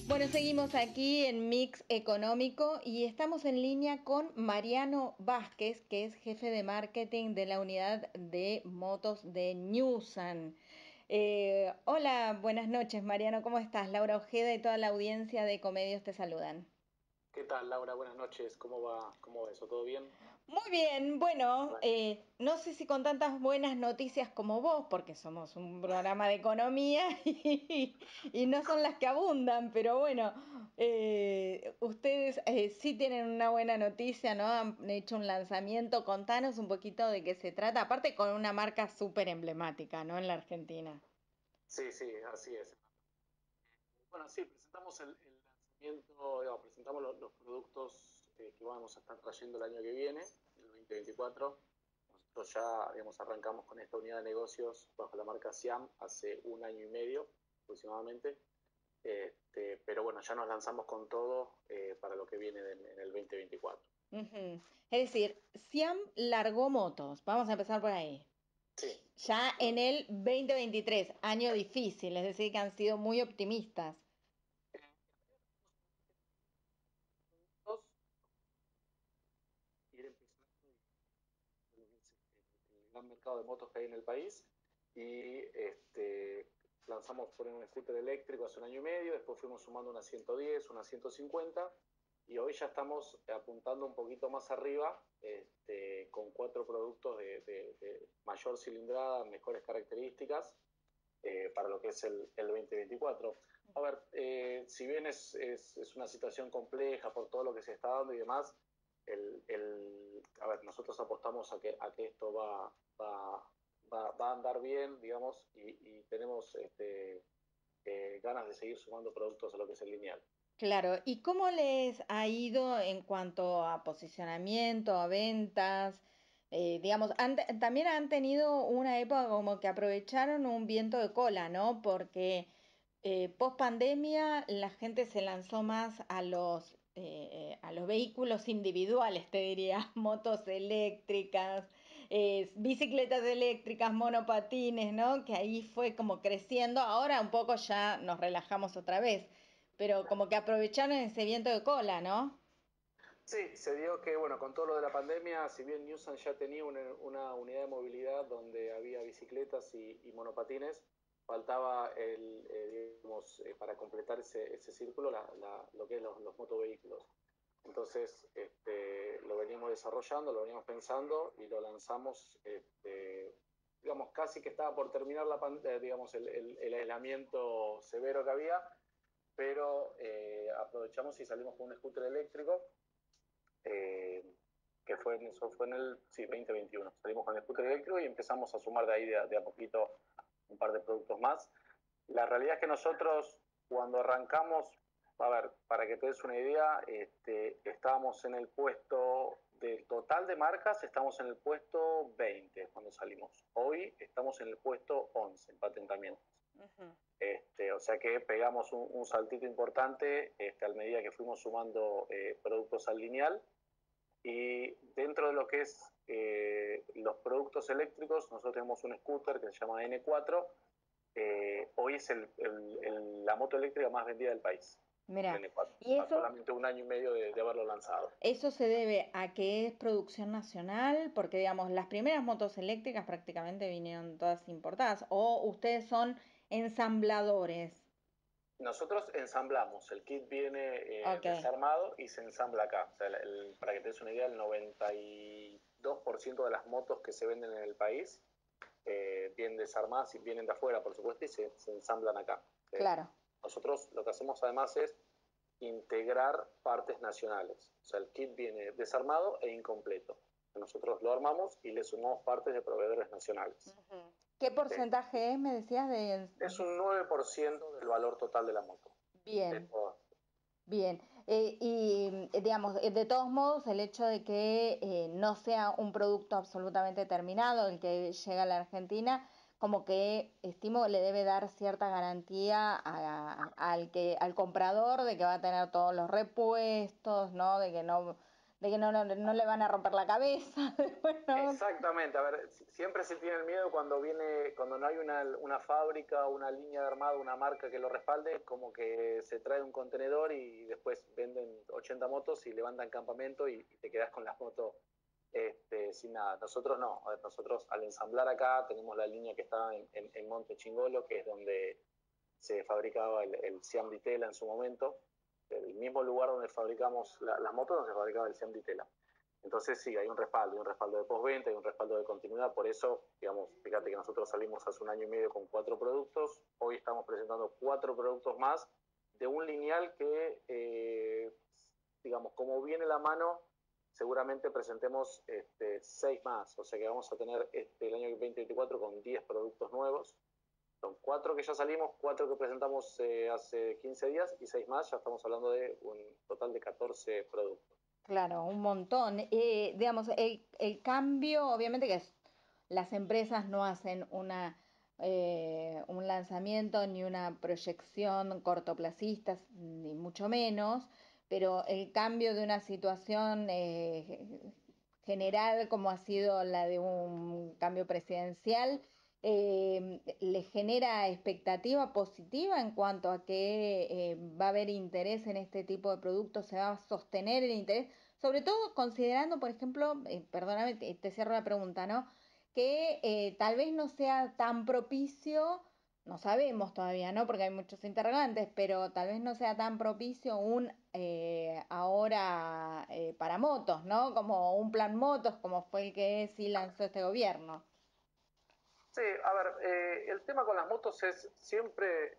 Bueno, seguimos aquí en Mix Económico y estamos en línea con Mariano Vázquez, que es jefe de marketing de la unidad de motos de Newsan. Hola, buenas noches, Mariano, ¿cómo estás? Laura Ojeda y toda la audiencia de Comedios te saludan. ¿Qué tal, Laura? Buenas noches. ¿Cómo va eso? ¿Todo bien? Muy bien, bueno, Bueno, no sé si con tantas buenas noticias como vos, porque somos un programa de economía y no son las que abundan, pero bueno, ustedes sí tienen una buena noticia, ¿no? Han hecho un lanzamiento, contanos un poquito de qué se trata, aparte con una marca súper emblemática, ¿no? En la Argentina. sí, sí, así es. Bueno, sí, presentamos el lanzamiento, digamos, presentamos los productos que vamos a estar trayendo el año que viene, el 2024. Nosotros ya, digamos, arrancamos con esta unidad de negocios bajo la marca Siam hace un año y medio aproximadamente. Pero bueno, ya nos lanzamos con todo para lo que viene en el 2024. Ujú. Es decir, Siam largó motos, vamos a empezar por ahí. Sí, Ya en el 2023, año difícil, es decir, que han sido muy optimistas. ir empezando el gran mercado de motos que hay en el país y lanzamos por un scooter eléctrico hace un año y medio, después fuimos sumando una 110, una 150 y hoy ya estamos apuntando un poquito más arriba con cuatro productos de mayor cilindrada, mejores características para lo que es el 2024. A ver, si bien es una situación compleja por todo lo que se está dando y demás, a ver, nosotros apostamos a que esto va a andar bien, digamos, y tenemos ganas de seguir sumando productos a lo que es el lineal. Claro, ¿y cómo les ha ido en cuanto a posicionamiento, a ventas? Digamos, también han tenido una época como que aprovecharon un viento de cola, ¿no? Porque post pandemia la gente se lanzó más a los vehículos individuales, te diría, motos eléctricas, bicicletas eléctricas, monopatines, ¿no? Que ahí fue como creciendo. Ahora un poco ya nos relajamos otra vez, pero como que aprovecharon ese viento de cola, ¿no? Sí, se dio que, bueno, con todo lo de la pandemia, si bien Newsan ya tenía una unidad de movilidad donde había bicicletas y monopatines, faltaba digamos, para completar ese círculo, lo que es los motovehículos. Entonces, lo venimos desarrollando, lo venimos pensando y lo lanzamos, digamos, casi que estaba por terminar digamos, el aislamiento severo que había, pero aprovechamos y salimos con un scooter eléctrico eh, eso fue en el sí, 2021. Salimos con el scooter eléctrico y empezamos a sumar de ahí de a poquito un par de productos más. La realidad es que nosotros cuando arrancamos, a ver, para que te des una idea, estábamos en el puesto del total de marcas, estamos en el puesto 20 cuando salimos. Hoy estamos en el puesto 11 en patentamientos. Ujú. O sea que pegamos un saltito importante a medida que fuimos sumando productos al lineal y dentro de lo que es los productos eléctricos, nosotros tenemos un scooter que se llama N4. Hoy es la moto eléctrica más vendida del país, el Mira, N4, y a solamente un año y medio de haberlo lanzado. eso se debe a que es producción nacional, porque digamos, las primeras motos eléctricas prácticamente vinieron todas importadas, o ustedes son ensambladores. Nosotros ensamblamos, el kit viene Ok, desarmado y se ensambla acá. O sea, para que te des una idea, el 92% de las motos que se venden en el país vienen desarmadas y vienen de afuera, por supuesto, y se ensamblan acá. claro. Nosotros lo que hacemos además es integrar partes nacionales. O sea, el kit viene desarmado e incompleto. Nosotros lo armamos y le sumamos partes de proveedores nacionales. Ujú. ¿Qué porcentaje es, me decías, Es un 9% del valor total de la moto. Bien, Esto, bien. Digamos, de todos modos, el hecho de que no sea un producto absolutamente terminado, el que llega a la Argentina, como que estimo le debe dar cierta garantía al comprador de que va a tener todos los repuestos, ¿no? De que no, de que no le van a romper la cabeza. Bueno, Exactamente, a ver, siempre se tiene el miedo cuando viene, cuando no hay una fábrica, una línea de armado, una marca que lo respalde, como que se trae un contenedor y después venden 80 motos y levantan campamento y te quedas con las motos sin nada. Nosotros no, a ver, nosotros al ensamblar acá tenemos la línea que está en Monte Chingolo, que es donde se fabricaba el Siam Ditela en su momento, el mismo lugar donde fabricamos las motos, donde se fabricaba el Siam Ditela. Entonces sí, hay un respaldo de postventa, hay un respaldo de continuidad, por eso, digamos, fíjate que nosotros salimos hace un año y medio con 4 productos, hoy estamos presentando 4 productos más de un lineal que, digamos, como viene la mano, seguramente presentemos 6 más, o sea que vamos a tener el año 2024 con 10 productos nuevos, son 4 que ya salimos, 4 que presentamos hace 15 días y 6 más, ya estamos hablando de un total de 14 productos. claro, un montón. Digamos, el cambio, obviamente las empresas no hacen un lanzamiento ni una proyección cortoplacista, ni mucho menos, pero el cambio de una situación general como ha sido la de un cambio presidencial, le genera expectativa positiva en cuanto a que va a haber interés en este tipo de productos, se va a sostener el interés, sobre todo considerando, por ejemplo, perdóname, te cierro la pregunta, ¿no? Que tal vez no sea tan propicio, no sabemos todavía, ¿no? Porque hay muchos interrogantes, pero tal vez no sea tan propicio un ahora para motos, ¿no? Como un plan motos, como fue el que sí lanzó este gobierno. Sí, a ver, el tema con las motos es siempre,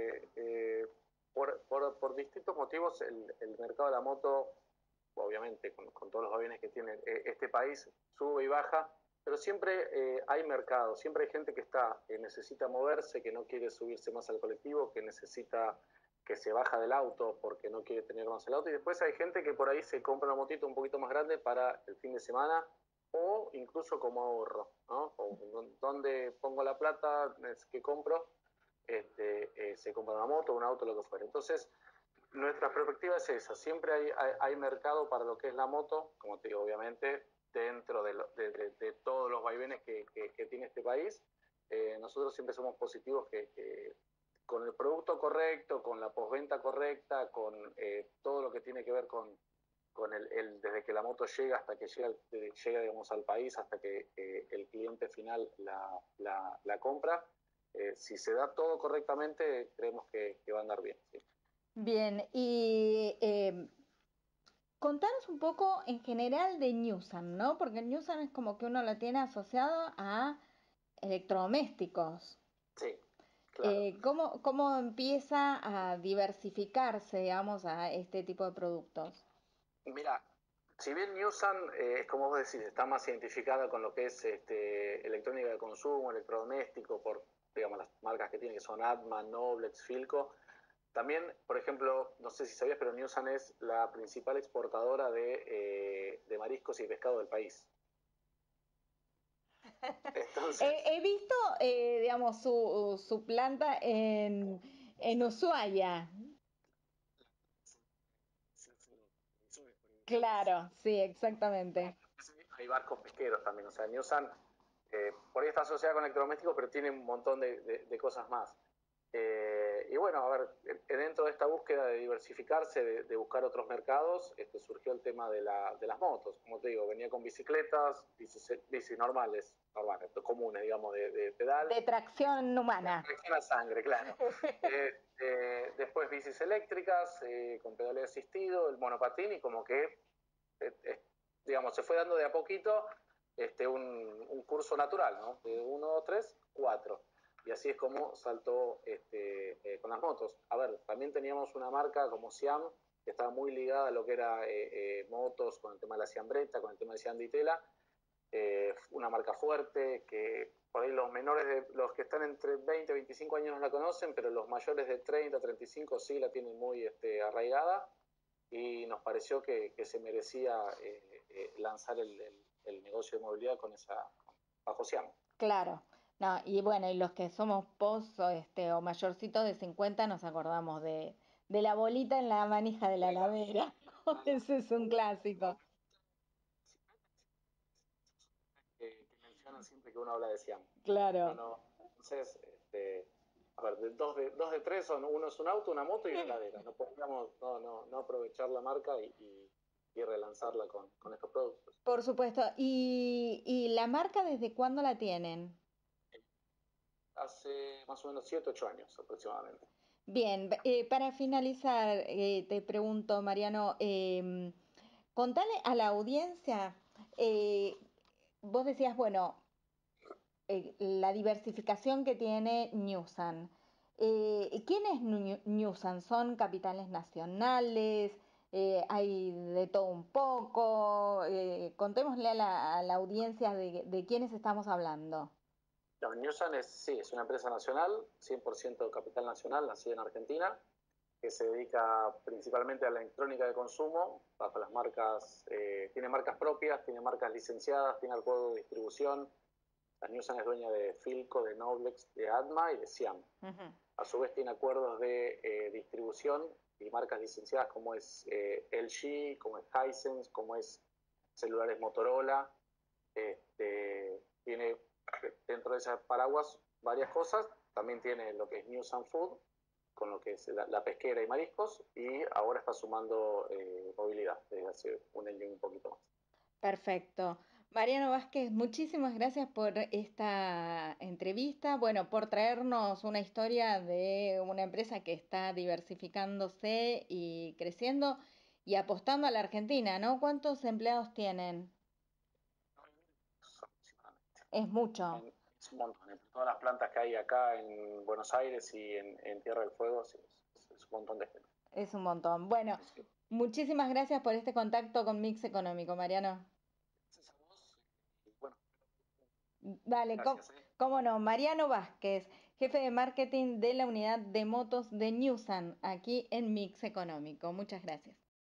por distintos motivos, el mercado de la moto, obviamente con todos los aviones que tiene este país, sube y baja, pero siempre hay mercado, siempre hay gente que está, que necesita moverse, que no quiere subirse más al colectivo, que necesita, que se baja del auto porque no quiere tener más el auto, y después hay gente que por ahí se compra una motito un poquito más grande para el fin de semana o incluso como ahorro, ¿no? O donde pongo la plata que compro, se compra una moto, un auto, lo que fuera. Entonces, nuestra perspectiva es esa, siempre hay mercado para lo que es la moto, como te digo, obviamente, dentro de todos los vaivenes que tiene este país. Nosotros siempre somos positivos que con el producto correcto, con la postventa correcta, con todo lo que tiene que ver con desde que la moto llega hasta que llega digamos, al país, hasta que el cliente final la compra. Si se da todo correctamente, creemos que va a andar bien. ¿Sí? Bien, y contanos un poco en general de Newsan, ¿no? Porque Newsan es como que uno lo tiene asociado a electrodomésticos. Sí, claro. ¿Cómo empieza a diversificarse, digamos, a este tipo de productos? Mira, si bien Newsan, es como vos decís, está más identificada con lo que es electrónica de consumo, electrodoméstico, por digamos, las marcas que tiene, que son Atman, Noblex, Filco. También, por ejemplo, no sé si sabías, pero Newsan es la principal exportadora de mariscos y pescado del país. Entonces, He visto, digamos, su planta en Ushuaia. Claro, sí, exactamente. hay barcos pesqueros también. O sea, Newsan por ahí está asociada con electrodomésticos, pero tiene un montón de cosas más. Y bueno, a ver, dentro de esta búsqueda de diversificarse, de buscar otros mercados, surgió el tema de las motos. Como te digo, venía con bicicletas, bicis normales, comunes, digamos, de pedal, De tracción humana. reacción a sangre, claro. Después bicis eléctricas, con pedales asistido, el monopatín y como que, digamos, se fue dando de a poquito un curso natural, ¿no? De 1, 2, 3, 4. Y así es como saltó con las motos. A ver, también teníamos una marca como Siam, que estaba muy ligada a lo que era motos, con el tema de la Siambretta, con el tema de Siam Ditela, una marca fuerte, que por ahí los menores, los que están entre 20 y 25 años no la conocen, pero los mayores de 30, 35 sí la tienen muy arraigada y nos pareció que se merecía lanzar el negocio de movilidad con bajo Siam. Claro. No, y bueno, y los que somos o mayorcitos de 50 nos acordamos de la bolita en la manija de la heladera. Ese es un clásico. que uno habla de Siam. No, Claro. no. Entonces, a ver, dos de tres son, uno es un auto, una moto y una heladera. No podríamos no aprovechar la marca y relanzarla con estos productos. Por supuesto. ¿Y la marca desde cuándo la tienen? Hace más o menos 7, 8 años aproximadamente. Bien, para finalizar, te pregunto, Mariano, contale a la audiencia, eh, vos decías, bueno, la diversificación que tiene Newsan. ¿Quién es Newsan? ¿Son capitales nacionales? ¿Hay de todo un poco? Contémosle a la audiencia de quiénes estamos hablando. No, Newsan sí, es una empresa nacional, 100% capital nacional, nacida en Argentina, que se dedica principalmente a la electrónica de consumo, bajo las marcas, tiene marcas propias, tiene marcas licenciadas, tiene acuerdo de distribución. La Newsan es dueña de Philco, de Noblex, de Adma y de Siam. Ujú. A su vez tiene acuerdos de distribución y marcas licenciadas como es LG, como es Hisense, como es celulares Motorola. Tiene dentro de esas paraguas varias cosas. También tiene lo que es News and Food, con lo que es la pesquera y mariscos, y ahora está sumando movilidad desde hace un año y un poquito más. Perfecto. Mariano Vázquez, muchísimas gracias por esta entrevista, bueno, por traernos una historia de una empresa que está diversificándose y creciendo y apostando a la Argentina, ¿no? ¿Cuántos empleados tienen? Aproximadamente. Es mucho, Es un montón. Entre todas las plantas que hay acá en Buenos Aires y en Tierra del Fuego, sí, es un montón de gente. es un montón. Bueno, Sí. muchísimas gracias por este contacto con Mix Económico, Mariano. Gracias a vos. Y bueno, Dale, gracias. cómo no, Mariano Vázquez, jefe de marketing de la unidad de motos de Newsan, aquí en Mix Económico. Muchas gracias.